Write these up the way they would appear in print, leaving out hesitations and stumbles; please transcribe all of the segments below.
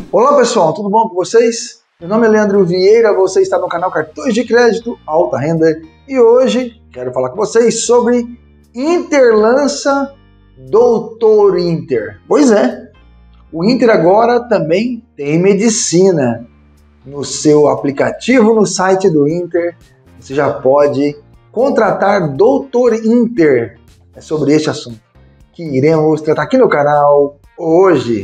Olá pessoal, tudo bom com vocês? Meu nome é Leandro Vieira, você está no canal Cartões de Crédito Alta Renda e hoje quero falar com vocês sobre Interlança Doutor Inter. Pois é, o Inter agora também tem medicina. No seu aplicativo, no site do Inter, você já pode contratar Doutor Inter. É sobre este assunto que iremos tratar aqui no canal hoje.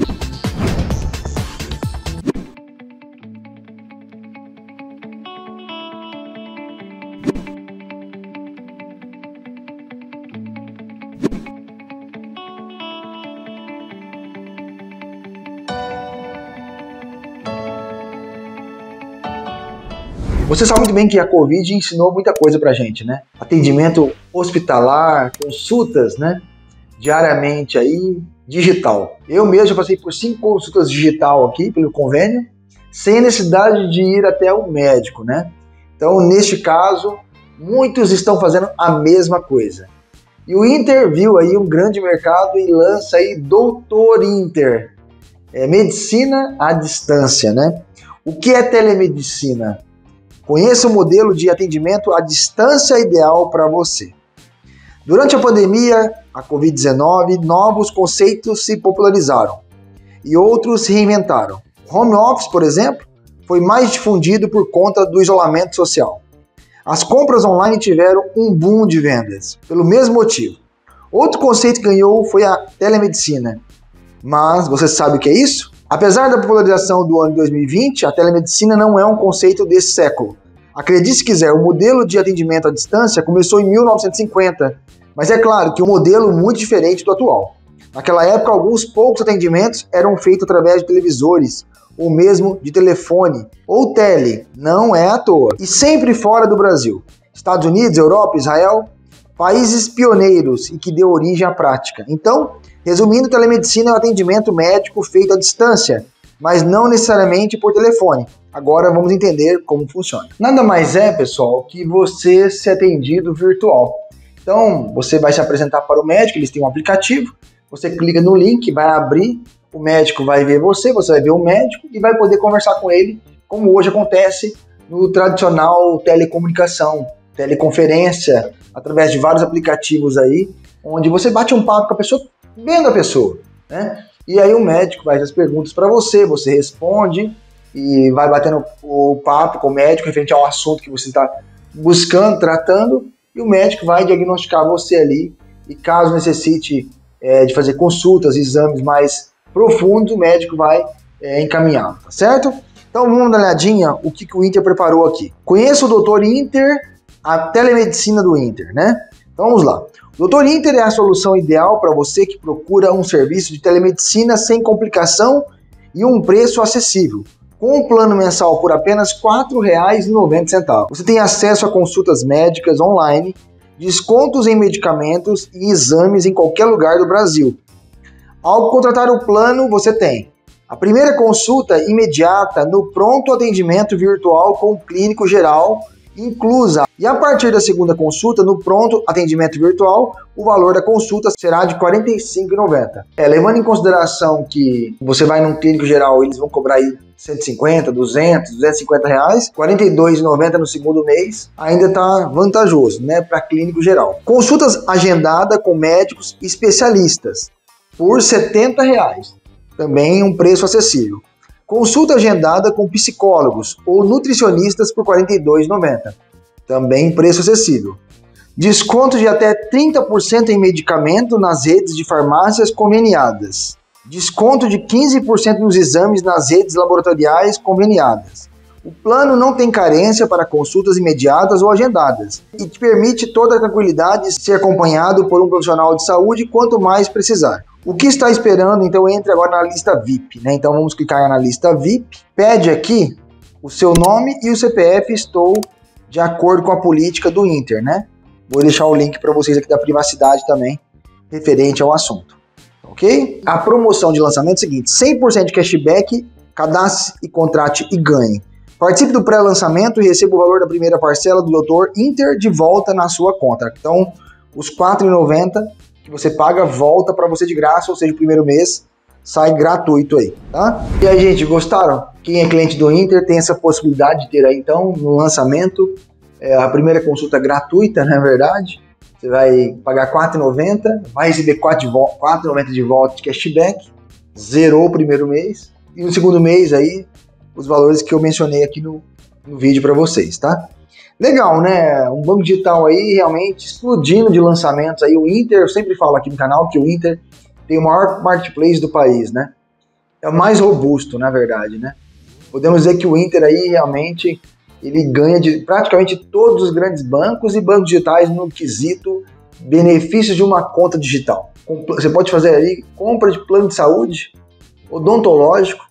Você sabe muito bem que a Covid ensinou muita coisa pra gente, né? Atendimento hospitalar, consultas, né? Diariamente aí, digital. Eu mesmo já passei por 5 consultas digital aqui, pelo convênio, sem necessidade de ir até o médico, né? Então, neste caso, muitos estão fazendo a mesma coisa. E o Inter viu aí um grande mercado e lança aí Doutor Inter. É medicina à distância, né? O que é telemedicina? Conheça o modelo de atendimento à distância ideal para você. Durante a pandemia, a Covid-19, novos conceitos se popularizaram e outros se reinventaram. O home office, por exemplo, foi mais difundido por conta do isolamento social. As compras online tiveram um boom de vendas, pelo mesmo motivo. Outro conceito que ganhou foi a telemedicina. Mas você sabe o que é isso? Apesar da popularização do ano 2020, a telemedicina não é um conceito desse século. Acredite se quiser, o modelo de atendimento à distância começou em 1950, mas é claro que um modelo muito diferente do atual. Naquela época, alguns poucos atendimentos eram feitos através de televisores, ou mesmo de telefone, ou tele, não é à toa. E sempre fora do Brasil. Estados Unidos, Europa, Israel, países pioneiros e que deu origem à prática. Então, resumindo, telemedicina é um atendimento médico feito à distância, mas não necessariamente por telefone. Agora vamos entender como funciona. Nada mais é, pessoal, que você ser atendido virtual. Então, você vai se apresentar para o médico, eles têm um aplicativo, você clica no link, vai abrir, o médico vai ver você vai ver o médico e vai poder conversar com ele, como hoje acontece no tradicional telecomunicação, teleconferência, através de vários aplicativos aí, onde você bate um papo com a pessoa, vendo a pessoa, né? E aí o médico faz as perguntas para você, você responde e vai batendo o papo com o médico referente ao assunto que você está buscando, tratando, e o médico vai diagnosticar você ali, e caso necessite de fazer consultas, exames mais profundos, o médico vai encaminhar, tá certo? Então vamos dar uma olhadinha o que o Inter preparou aqui. Conheça o Doutor Inter, a telemedicina do Inter, né? Então vamos lá. O Doutor Inter é a solução ideal para você que procura um serviço de telemedicina sem complicação e um preço acessível. Com um plano mensal por apenas R$ 4,90. Você tem acesso a consultas médicas online, descontos em medicamentos e exames em qualquer lugar do Brasil. Ao contratar o plano, você tem a primeira consulta imediata no pronto atendimento virtual com o clínico geral inclusa. E a partir da segunda consulta, no pronto atendimento virtual, o valor da consulta será de R$ 45,90. Levando em consideração que você vai num clínico geral, eles vão cobrar aí 150, 200, 250 reais, R$ 42,90 no segundo mês, ainda está vantajoso, né, para clínico geral. Consultas agendadas com médicos especialistas por R$ 70 reais, também um preço acessível. Consulta agendada com psicólogos ou nutricionistas por R$ 42,90, também preço acessível. Desconto de até 30% em medicamento nas redes de farmácias conveniadas. Desconto de 15% nos exames nas redes laboratoriais conveniadas. O plano não tem carência para consultas imediatas ou agendadas e te permite toda a tranquilidade de ser acompanhado por um profissional de saúde quanto mais precisar. O que está esperando? Então entre agora na lista VIP, né? Então vamos clicar na lista VIP, pede aqui o seu nome e o CPF, estou de acordo com a política do Inter, né? Vou deixar o link para vocês aqui da privacidade também, referente ao assunto, ok? A promoção de lançamento é o seguinte, 100% de cashback, cadastre e contrate e ganhe. Participe do pré-lançamento e receba o valor da primeira parcela do Doutor Inter de volta na sua conta. Então, os R$ 4,90 que você paga volta para você de graça, ou seja, o primeiro mês sai gratuito aí, tá? E aí, gente, gostaram? Quem é cliente do Inter tem essa possibilidade de ter aí, então, no lançamento, a primeira consulta gratuita, na verdade. Você vai pagar R$ 4,90, vai receber R$ 4,90 de volta de cashback, zerou o primeiro mês, e no segundo mês aí, os valores que eu mencionei aqui no vídeo para vocês, tá? Legal, né? Um banco digital aí realmente explodindo de lançamentos aí. O Inter, eu sempre falo aqui no canal que o Inter tem o maior marketplace do país, né? É o mais robusto, na verdade, né? Podemos dizer que o Inter aí realmente ele ganha de praticamente todos os grandes bancos e bancos digitais no quesito benefícios de uma conta digital. Você pode fazer aí compra de plano de saúde, odontológico,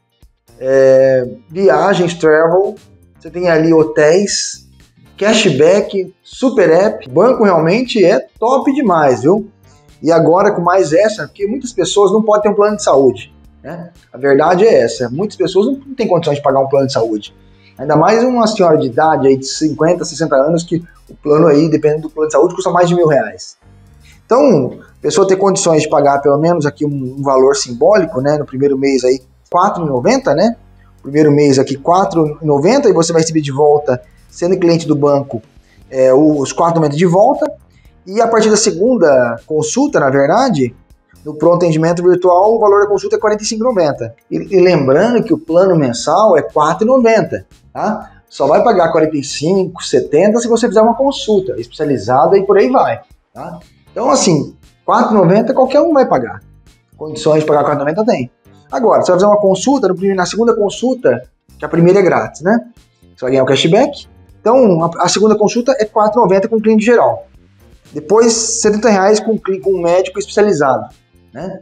viagens, travel, você tem ali hotéis, cashback, super app. O banco realmente é top demais, viu? E agora com mais essa, porque muitas pessoas não podem ter um plano de saúde, né? A verdade é essa, muitas pessoas não têm condições de pagar um plano de saúde. Ainda mais uma senhora de idade aí de 50, 60 anos, que o plano aí, dependendo do plano de saúde, custa mais de R$1.000. Então, a pessoa ter condições de pagar pelo menos aqui um valor simbólico, né? No primeiro mês aí, R$4,90, né? Primeiro mês aqui, R$4,90, e você vai receber de volta, sendo cliente do banco, os R$4,90 de volta. E a partir da segunda consulta, na verdade, no pronto atendimento virtual, o valor da consulta é R$45,90. E lembrando que o plano mensal é R$4,90, tá? Só vai pagar R$45, R$70 se você fizer uma consulta especializada e por aí vai, tá? Então, assim, R$4,90 qualquer um vai pagar. Condições de pagar R$4,90 tem. Agora, você vai fazer uma consulta, na segunda consulta, que a primeira é grátis, né? Você vai ganhar o cashback. Então, a segunda consulta é R$4,90 com cliente geral. Depois, R$70 com um médico especializado, né?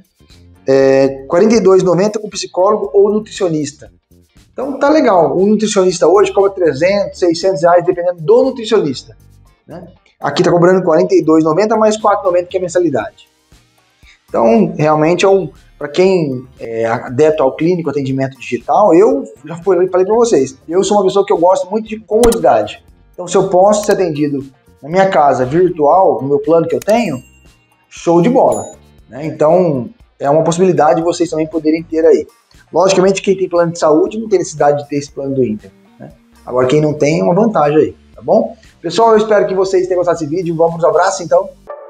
R$42,90 com psicólogo ou nutricionista. Então, tá legal. Um nutricionista hoje cobra R$300, R$600, dependendo do nutricionista, né? Aqui tá cobrando R$42,90 mais R$4,90 que é a mensalidade. Então, realmente para quem é adepto ao clínico atendimento digital, eu já falei para vocês, eu sou uma pessoa que eu gosto muito de comodidade. Então, se eu posso ser atendido na minha casa virtual, no meu plano que eu tenho, show de bola, né? Então, é uma possibilidade de vocês também poderem ter aí. Logicamente, quem tem plano de saúde não tem necessidade de ter esse plano do Inter, né? Agora, quem não tem, é uma vantagem aí, tá bom? Pessoal, eu espero que vocês tenham gostado desse vídeo. Vamos para os abraços, então.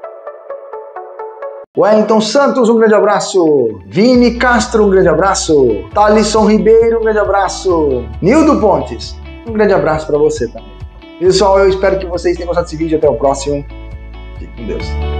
Wellington Santos, um grande abraço. Vini Castro, um grande abraço. Thalisson Ribeiro, um grande abraço. Nildo Pontes, um grande abraço para você também. Pessoal, eu espero que vocês tenham gostado desse vídeo. Até o próximo. Fique com Deus.